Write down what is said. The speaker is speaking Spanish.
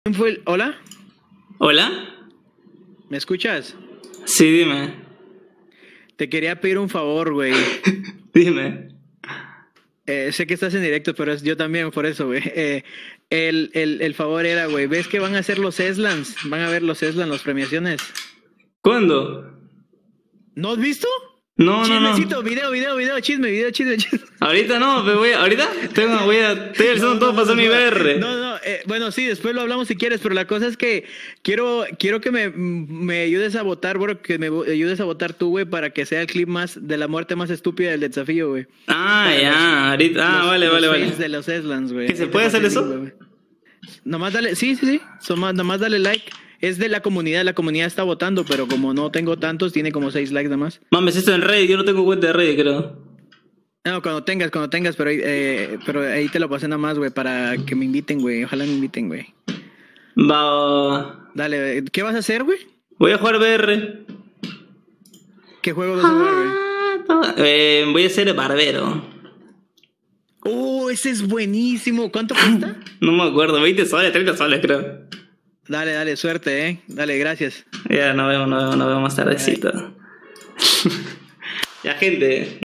¿Quién fue el... ¿Hola? ¿Hola? ¿Me escuchas? Sí, dime. Te quería pedir un favor, güey. Dime. Sé que estás en directo, pero yo también, por eso, güey. El favor era, güey, ¿ves que van a hacer los Eslans? Van a ver los Eslan, las premiaciones. ¿Cuándo? ¿No has visto? No, no, Chismecito, no. video, chisme. Ahorita no, pero ahorita estoy realizando todo para hacer mi VR. No, bueno, sí, después lo hablamos si quieres, pero la cosa es que quiero que me ayudes a votar, bro, que me ayudes a votar tú, güey, para que sea el clip más de la muerte más estúpida del desafío, güey. Ah, Para ya, ahorita. Ah, vale, los vale, fails vale. de los Eslans, güey. ¿Que se Ahí te puede pasé hacer el link, eso? güey. Nomás dale, sí. Nomás dale like. Es de la comunidad está votando, pero como no tengo tantos, tiene como 6 likes nada más. Mames, esto en Reddit, yo no tengo cuenta de Reddit, creo. No, cuando tengas, pero ahí te lo pasé nada más, güey, para que me inviten, güey. Ojalá me inviten, güey. Va. Dale, ¿qué vas a hacer, güey? Voy a jugar VR. ¿Qué juego vas a jugar, güey? Voy a ser barbero. Ese es buenísimo. ¿Cuánto cuesta? No me acuerdo, 20 soles, 30 soles, creo. Dale, suerte, Dale, gracias. Ya, nos vemos más tardecito. Ya, gente.